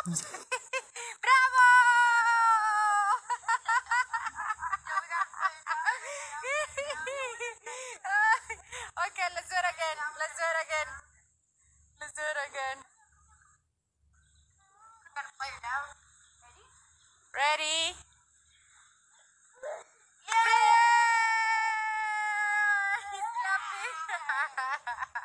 Bravo! Okay, let's do it again. Let's do it again. Let's do it again. Ready? Yeah! He's laughing.